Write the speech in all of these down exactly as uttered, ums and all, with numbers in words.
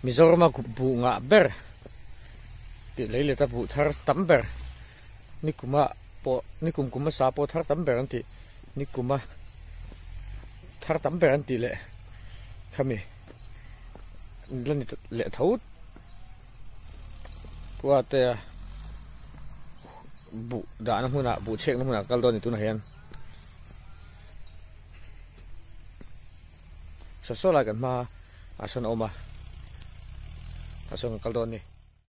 Mizoram bu nga ber ti leile ta bu thar tamber ni kuma po ni kum kuma sa po thar tamber anti ni kuma thar tamber anti le khami lani le thau tua te bu da na huna bu chek na huna kal do ni tu na hian sa so la kan ma asan oma asan kal do ni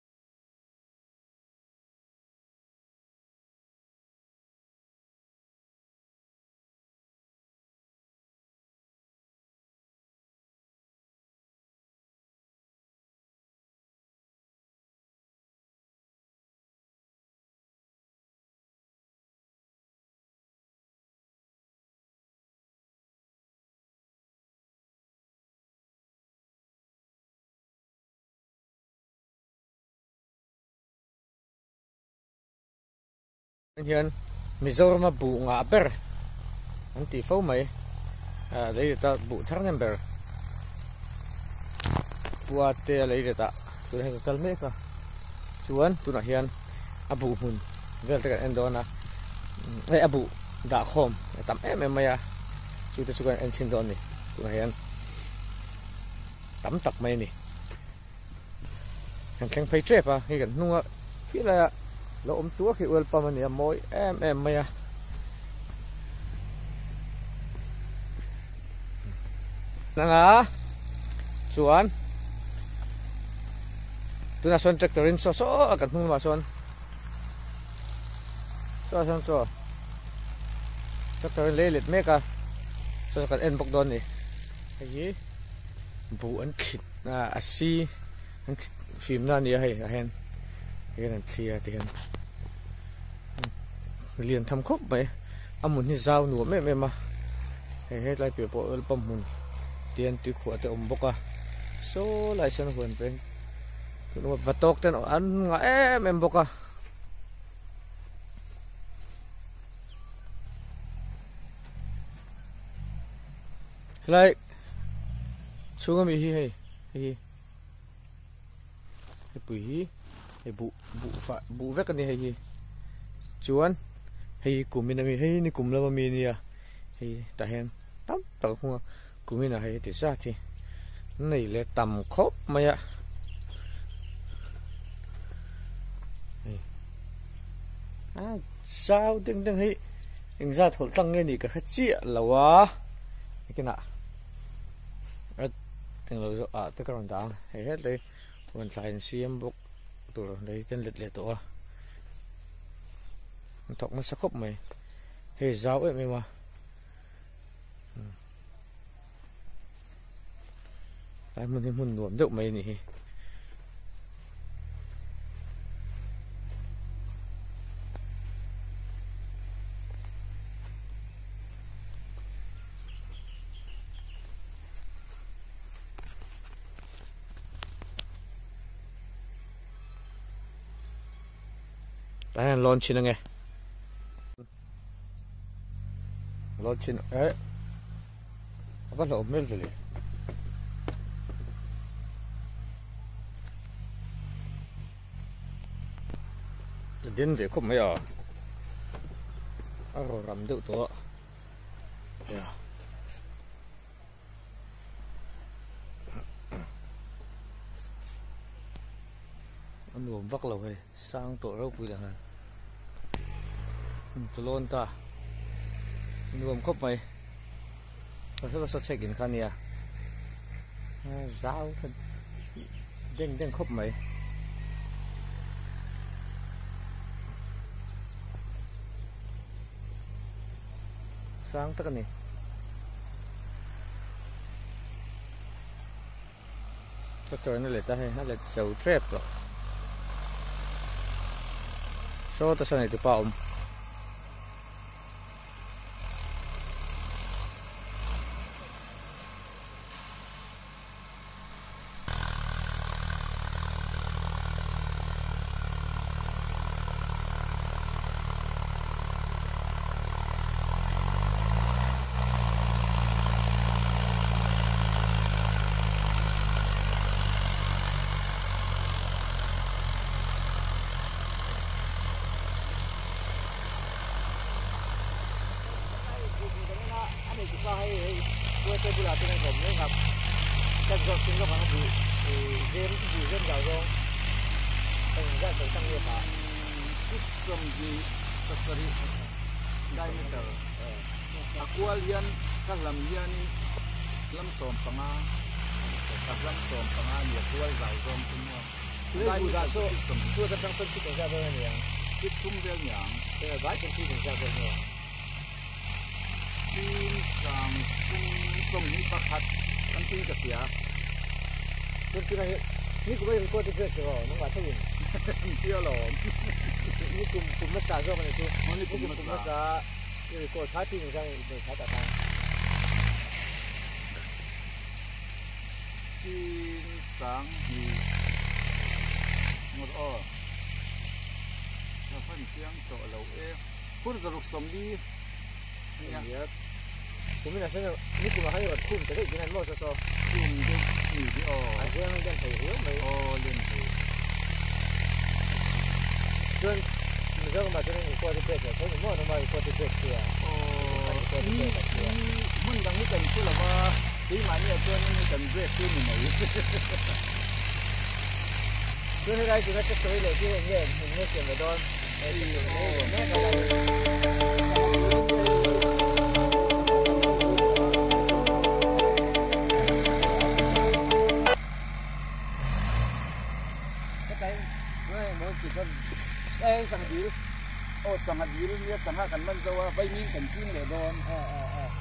hian Mizoram bu nga ber anti fo mai a lấy ta bu thar number puate lấy ta tu hay kal me ka chuan tu na hian abu hun vel ta en dona ai abu da khom tam em em maya chu ta chu kan en sin don ni tu na hian tam tak mai ni han kheng phai tre pa hi kan nuwa khi la lo om tua khi ul pa mania moi em em maya nanga chuan tuna son tractorin so so kan hung ma son so son so tractorin le let meka so kan en bok don ni ai bu an khit na asi an phim na ni hai hen cái này thì thì liền thăm khóc vậy ông muốn đi giao nụ mẹ mẹ mà hết lại biểu bộ bom hồn tiền tuy khỏe từ ông bốc à số lại xem hồn về vật tốt tên ăn ngã em em bốc à lại xuống cái gì hay hay cái bụi bu bu fa bu vek ni hei chuan hei kumin ami hei ni kum lama mi nia hei ta hen tam ta hunga kumina hei ti sa thi nei le tam khop maya a sao ding ding hei ing za thol tang nge ni ka chia lawa kina at teng lo zo a te karon dang hei het le wan tlain siam bok rồi đây tên lịch lệ tổ thọc nó sắc khóc mày hề giáo ấy mày mà lại muốn muốn nuốt được mày nè đây launch nè nghe launch ấy bắt đầu mel rồi đến về không mấy à à rồi làm đượcตัวyeah anh nuông vắt lâu hay sang tổ rau bùi là hả lon ta nuông khóc mày có rất là sốt check in khăn nè giáo thân đen đen khóc mày sang tất cả này tất cả nó lại ta hay nó lại sầu trap rồi số ta sau này từ bao บุหรี่เป็นผมนี่ครับแต่ก็จริงก็มันดูเรียนดูเรื่องยาวรองเป็นได้เป็นตั้งเยอะค่ะที่สมดีตัสริได้ไม่เจอตะกัวเลียนก็ลำเลียนลำสมปังอากับลำสมปังอาเหยียดด้วยยาวรองทั้งหมดได้บุหรี่สู้สู้จะตั้งต้นที่เป็นเจ้าเป็นอย่างที่ทุ่มเรื่องอย่างเป็นอะไรเป็นที่เป็นเจ้าเป็นอย่างที่สั่งทุ่มต้มนี้ประคัดทั้งที่กระเสียคนที่ไหนนี่กูไม่รู้ตัวที่เกิดเหรอน้องว่าที่ยินเชื่อหรอนี่กลุ่มกลุ่มภาษาก็มันคือนี่กลุ่มภาษานี่กูท้าที่นี่ใช่ไหมท้าตาตาที่สั่งมีหมดอ้อแล้วเพิ่นเสียงโตเราเอ๊ะพูดกับลูกสมดีเนี่ยผมไม่น่าเชื่อนี่กูมาให้กับคุณแต่ได้ยินนั่นมั่วซอคุณดูนี่ที่อ๋ออันนี้มันเป็นไผ่หัวไม่อ๋อเล่นไผ่จนมันก็มาจนถึงตัวที่เป็ดเลยเขาหมั่วทำไมตัวที่เป็ดเสียอ๋อนี่มันดังนี้กันคือแบบว่าที่มาเนี่ยตัวนี้กันเรียกขึ้นหน่อยตัวที่ไรจุดนั้นจะตัวเลยที่เนี่ยมันไม่เสียงกระโดนไอ้ที่โอ้แม่กันเอ้สังดีโอ้สังดีเนี่ยสังหากันมันจะว่าไปมีกันจริงเลยโดนเออเออเออ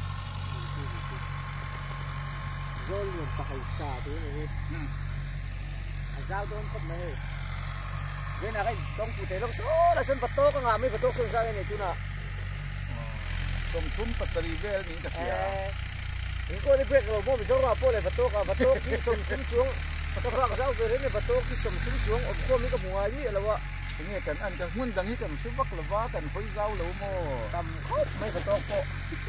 โดนเหมือนตายซาตัวนี้ไอ้ซาโดนก็ไม่เว้นอะไรต้องพูดแต่ต้องโซ่แล้วฉันประตูก็งามไม่ประตูส่วนซาเนี่ยตัวน่ะสมทุนปัสรีเวลนี่ตะเกียบนี่ก็ได้เพื่อนเราโม่ไปโซ่เราโป้เลยประตูกับประตูที่สมทุนช่วงก็พระก็เจ้าไปเรื่องในประตูที่สมทุนช่วงอบควบนี่ก็มัวยี่อะไรวะนี่กันอันจะหุ่นดังนี้กันชุบวักหรือว่ากันคุยเจ้าหรือโม่ตำครบไม่ประตูโปะ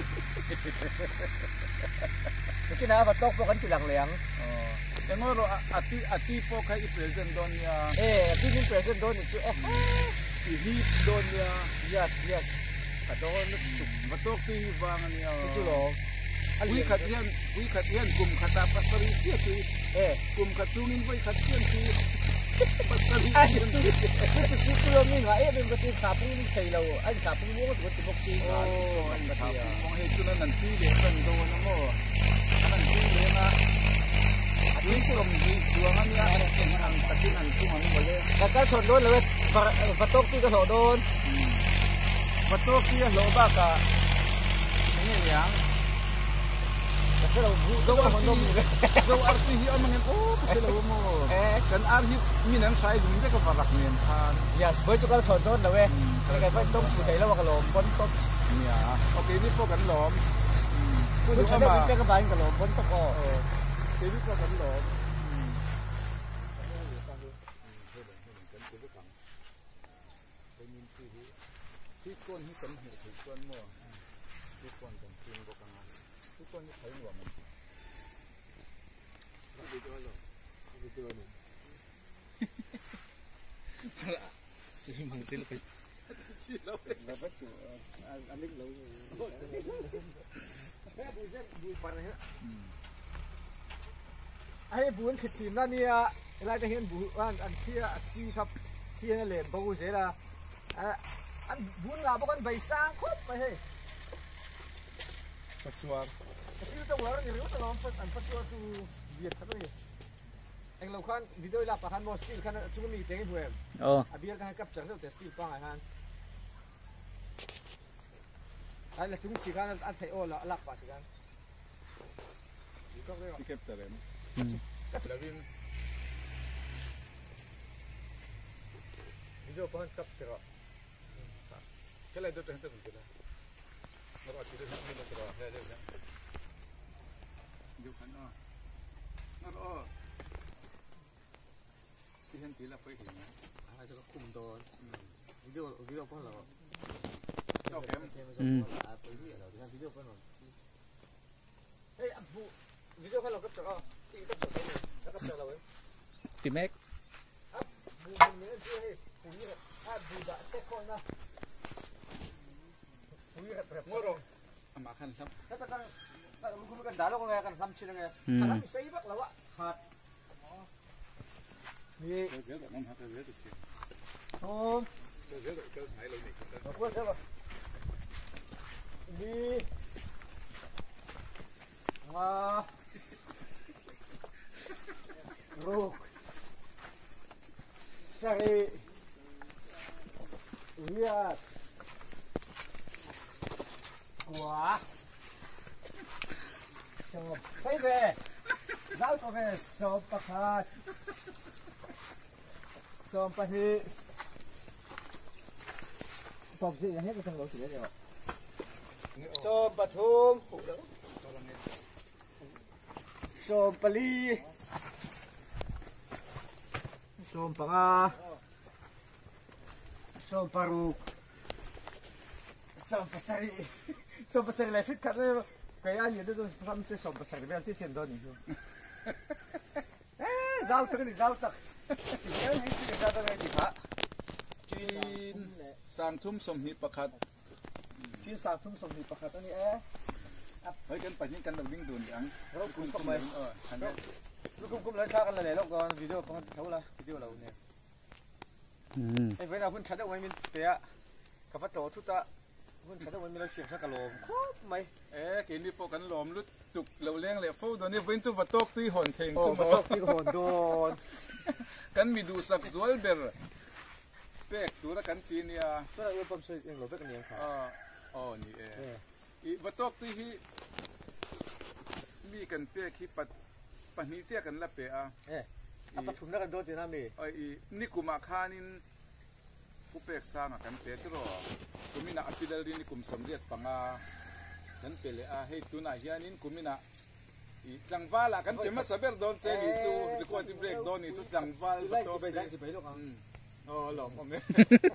ที่น้าประตูโปะกันกี่หลังเหลียงอ๋อแต่เมื่อเราอาทิอาทิโปะใครอีเพรสเซนโดนเนี่ยเอ๊ะที่นี่เพรสเซนโดนนี่ชื่อเอ๊ะอีฮีโดนเนี่ย yes yes ขัดโดนประตูที่วางเนี่ยชื่อหรอวิขัดเทียนวิขัดเทียนกลุ่มขัดตาปัสสรีเที่ยคือเอ๊ะกลุ่มขัดซูนินไว้ขัดเทียนคือปัสสรีไอ้ตัวตัวตัวตัวนี่ว่าเอ๊ะเป็นกติกาพุ่งใช่เราไอ้กาพุ่งว่าตัวตัวบ็อกซี่โอ้ไอ้กติกามองเห็นตัวนั้นที่เด็กมันโดนนะโม่นั่นที่เลยนะวิสมดีตัวมันเนี่ยเป็นอันตะกี้อันที่มันหมดเลยแต่ก็ชนโดนเลยประตูที่ก็โดนประตูที่โดนบ้ากะนี่อย่างZo zo arti hiyan mga oh sila mo kan arhi minang sai dum de ka parak nen khan yes boy chu ka thon ton lawe ka ka tom su kai lawa ka lom pon top ya okay ni po kan lom ku ni sama pe ka bain ka lom pon top ko ke ni po kan lomที่ก้นที่กันหูที่ก้นมั่วที่ก้นกันกินก็กังที่ก้นที่ไถหัวมันวิดีโอหรอวิดีโอหนึ่งซื้อมังซื้อไปที่เราเราไปสู่อันนี้เราแม่บุญเส้นบุญปันนะฮะไอ้บุญผิดทีมนั่นเนี่ยอะไรจะเห็นบุญอันอันที่ซีครับที่นั่นเลยบุญเสียละอันบุญลาบกันใบสร้างครบไปให้พัสวาที่ต้องเราเนี่ยรู้ตลอดอันพัสวาทูเบียดทั้งนี้เองเราคันวิดีโอลับประคันบอสติลคันจุ่มมีเต็งเพื่อนอ๋อเบียดกันกับจักรเซลแต่สติลปังไอ้ฮันไอ้ละจุ่มสิกันอันไทยโอละลับป่ะสิกันที่ก็เรียกที่เก็บแต่เรื่องก็จะวินวิดีโอปังกับเตอร์ก็เลยตัวเองตัวเป็นตัวเราอาชีพเรื่องนี้เราตัวเราเรื่องนี้ยุคนั้นอ๋อนั่นอ๋อที่เห็นทีละไปเห็นนะอะไรจะก็คุมตัววิดีโอวิดีโอก็เราโอเคอืมไปที่เราที่วิดีโอก็เราเฮ้ยบุวิดีโอก็เราก็จะก็ที่ก็จะไปแล้วก็จะเราเองติเมกบุบุเนี่ยที่ให้บุเนี่ยถ้าบุจะเช็คคนนะบุเนี่ยแบบโม่อามาขันครับถ้าตั้งคุณกันด่าลูกไงกันทำชิ้นไงถ้าเราใส่บักแล้วอะขาดนี่โอ้ขวดใช่ปะนี่มาลูกใส่เวียดหัวชอบใส่เบ้เจ้าตัวเบ้ชอบประคัดชอบปะฮีตบสิอย่างนี้ก็ต้องรู้สิเดียวชอบปทุมชอบปลีชอบปะงาชอบปารุชอบปัสสาวะชอบปัสสาวะเลยฟิตขัดเลยkayak ni tu faham saya sobat saya berarti sendok ni tu. Eh, jauh tak ni jauh tak. Yang ni kita dah ada di pak. Chin sang thum som hi pakhat. Chin sang thum som hi pakhat ni eh. Hei kan panjang kan ding dun yang. Rok kum kum mai. Rok kum kum lai cha kan lai lok kan video kan thau la video lau ni. Hmm. Eh, vậy nào pun chặt được ngoài mình thế à? Các phát tổ thu ta pun chặt được ngoài mình là xiêm sa cà lồm. Mày. เอ๊ะกินนี่พวกกันหลอมลุดตุกเหลวเลี้ยงเลยฟูตอนนี้วินตุวัตโตกตุยหอนเทงจุ่มวัตโตกตุยหอนโดนกันมีดูสักสวยเบอร์เป็กตัวละกันตีเนี่ยก็เลยผมช่วยเองหลบไปกันเองครับอ๋ออ๋อนี่เอ๊ะอีวัตโตกตุยฮีมีกันเป็กฮีปัดปัดนี้เจ้ากันละเปะอ่ะเอ๊ะอ่ะปัดถุงแล้วกันโดนตีน้ำมีไอ้นี่กุมาคานินผู้เป็กสร้างกันเป็กที่รอกุมินาอภิเดลินี่กุมสมเด็จปังอานั้นเป็นเลยอ่ะให้ตัวไหนเฮียนินกุมินะจังฟ้าละกันเป็นมาสับเบอร์โดนเจนี่สู้ดีกว่าที่เบรกโดนนี่ทุกจังฟ้าไล่สิไปไล่สิไปลูกอ่ะอ๋อหลอมผมเนี่ย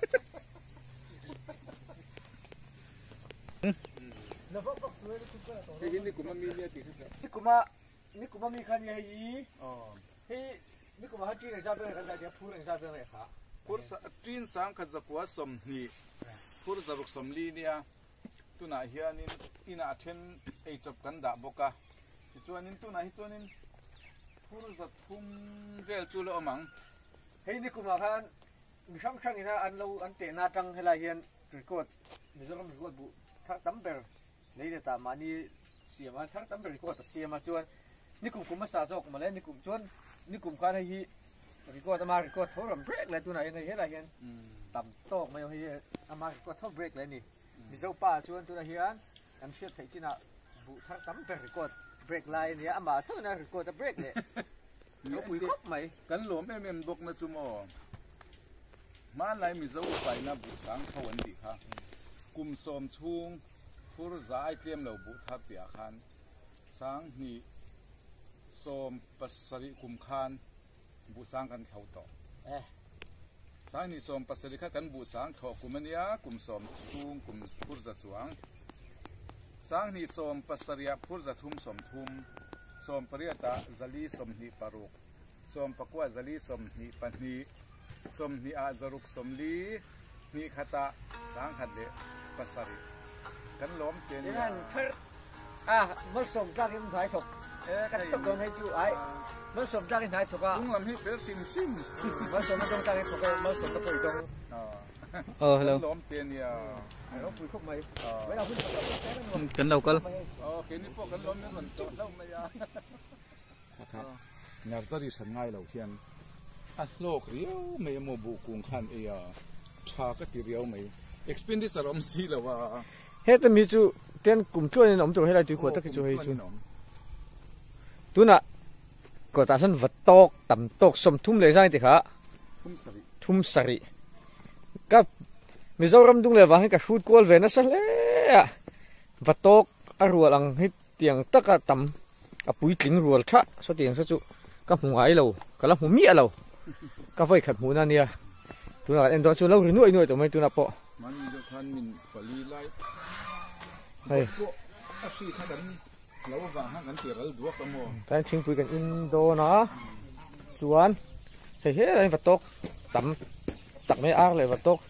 เฮ้ยนี่กุมามีเนี่ยติดที่สุดนี่กุมานี่กุมามีคันยังไงอ๋อเฮ้ยนี่กุมาฮัตจีนซาเบอร์กันแต่เดี๋ยวพูดเรื่องซาเบอร์เลยค่ะพูดจีนสังขัดจักรวาสมนี่พูดจักรสมลีเนี่ยตัวไหนเฮียนินอินาเชนไอจบกันดาบกะตัวนินตัวไหนตัวนินพูดจักทุ่มเรียลจูโลมังเฮ้ยนี่กูมาคันมีช่างช่างนี่นะอันเราอันเตะนาจังให้ลายเฮียนรีคอร์ดมีเรื่องรีคอร์ดบุทักตั้มเบอร์เลยเดี๋ยวตามมานี่เสียมาทักตั้มเบอร์รีคอร์ดเสียมาจวนนี่กลุ่มกูมาสะสมมาแล้วนี่กลุ่มจวนนี่กลุ่มคันให้ฮีรีคอร์ดมารีคอร์ดเท่าไรเบรกเลยตัวไหนในเฮียลายเฮียนต่ำโต๊ะไม่เอาให้อามารีคอร์ดเท่าเบรกเลยนี่มีเจ้าป่าชวนตัวเฮียนอันเชื่อไทยที่น่ะบุทักตั้มเบอร์รีคอร์ดเบรกไลน์เนี่ยอามาเท่านั้นรีคอร์ดเบรกเลยเราปุ๋ยครบไหมกันหลวมเอ็มเอ็มบกนะจุโมมาไหนมีเจ้าไปนะบุสังเขาวันดีค่ะกลุ่มสมชุงผู้รู้จักไอเทียมเราบุทักเตียขันสังหีสมปัสสริกุมขันบุสังกันเขาต่อสังหีสมปัสสริขันกันบุสังเขากุมเนียกลุ่มสมชุงกลุ่มผู้รู้จักจวงสังหีสมปัสสริยผู้รู้จักทุ่มสมทุ่มสมปริยตาจลีสมหีปารุกสมปกวาจลีสมหีปันหีสมหีอาจารุกสมลีหีขตาสังขัดเลปัสสริกันล้มเตียนนั่นคืออ่ะมันสมจากที่มันถ่ายถูกเอ๊ะกันตกลงให้จู่ไอ้มันสมจากที่ถ่ายถูกอ่ะจุงลำให้เป็นซิมซิมมันสมมันตรงจากที่ถูกมันสมตะปุยตรงเออแล้วล้มเตียนเนี่ยล้มปุยคุกไหมเวลาคุณกันเราก็โอเคนี่พวกกันล้มนี่มันโตแล้วไม่ยากครับงานก็ดีสันง่ายเราเพียงอ่ะโลกเรียวไม่โมบุกุงขันเอียชาก็ตีเรียวไม่ expenditure อมซีแล้วว่าเฮ้แต่มีจู่เตียนกลุ่มช่วยนี่น้องตัวให้เราดูขวดตะกี้จู่ให้จู่ตัวน่ะก็ตาสันวัดตกต่ำตกสมทุ่มเลยใช่ไหมคะทุ่มสริก็มีเจ้ารำดุงเลยว่าให้กับฟูดกอลเวนัสเลยวัดตกอรัวหลังให้เตียงตะกะต่ำกับปุ๋ยกลิ่งรัวชะสเตียงซะจู่กับหัวไอ้เรากับเราหัวเมียเรากับไฟขัดหูนั่นเนี่ยตัวน่ะเอ็นตัวจู่เราหรือหน่วยหน่วยตัวไม่ตัวน่ะปะมันจะทันมินปลีไลเฮ้ยอาชีพท่ากันเราวางห้างกันเตี๋ยวเราดูว่ากันโมแต่ทิ้งปุ๋ยกันอินโดนะจวนเฮ้ยเฮ้ยอะไรวัดตกต่ำตักไม่อากเลยวัดตก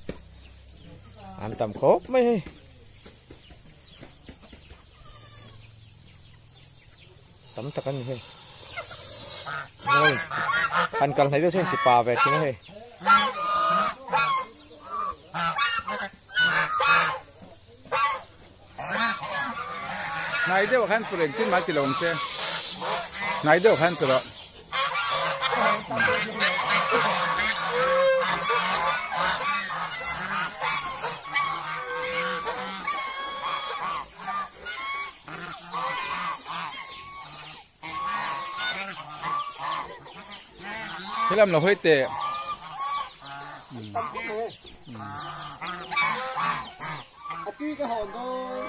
อันต่ำครบไม่ tấm thật anh hơi rồi anh cần thấy tôi xem chỉ bà về chứ hơi này đâu khăn phụ lên trên mặt thì lồng xe này đâu khăn rồi thế làm là hơi tệ tuy cái hồn thôi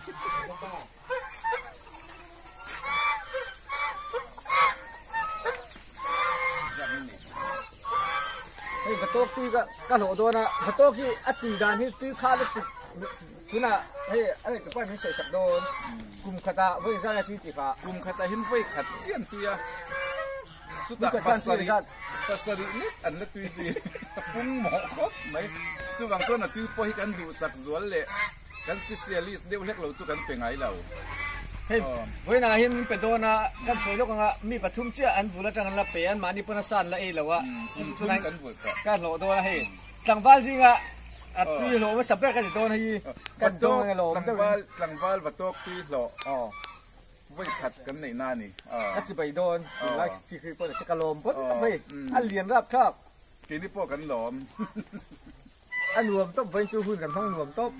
hey vật tốt tuy cái cái lỗ thôi na vật tốt khi ăn tùy đàn thì tuy khá là cứ là hey anh cái quan mình sẽ sập đồ cùng khát ta với ra là tuy chỉ cả cùng khát ta hin với khát chiên tuy à chút đã pasari pasari nít anh là tuy tuy pung mỏ khóc mấy chút bằng con là tuy po hi kan du sak zual le kan specialist đều lek lâu chút kan pe ngai lâu hey với na hin pe do na kan soi lo ka mi pathum che an vula tang la pe an mani pona san la e lo wa kan kan vul ka kan lo do la hey tang val jinga at tuy lo ma saber kan do na hi kan do nga lo tang val tang val va tok tuy lo oh với khát cái này na nè, các chị bày đồn, là chỉ khi có cái lồm bớt vậy, ăn liền rạp khác, cái này bỏ cái lồm, ăn luồng tóc với chú hun cầm phong luồng tóc,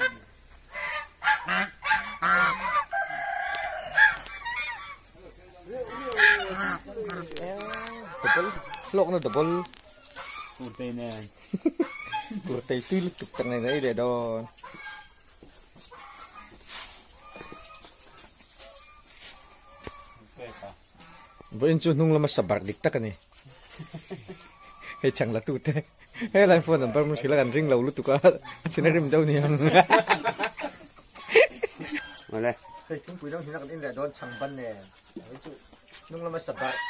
lộn nó double, củ tây này, củ tây tươi lúc tục tầng này đấy để đo. Với chú nung là mà sập bạc địch tắc này, hay chẳng là tụt thế, hay là phone number mình chỉ là gần ring lâu lúc tụt có, chỉ là rim đâu nè. mà đây, cái chúng quý đông thì nó còn in là đón chẳng ban nè, với chú nung là mà sập bạc,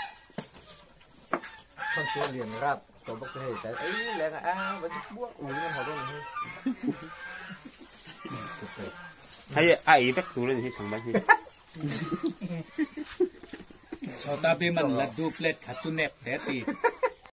không chịu liền rap, còn bốc cái cái ấy là à vẫn búa ủi nó họ đâu này. hay ai biết tụi nó thì chẳng bao nhiêu Chota be man la duplet khatu nep deti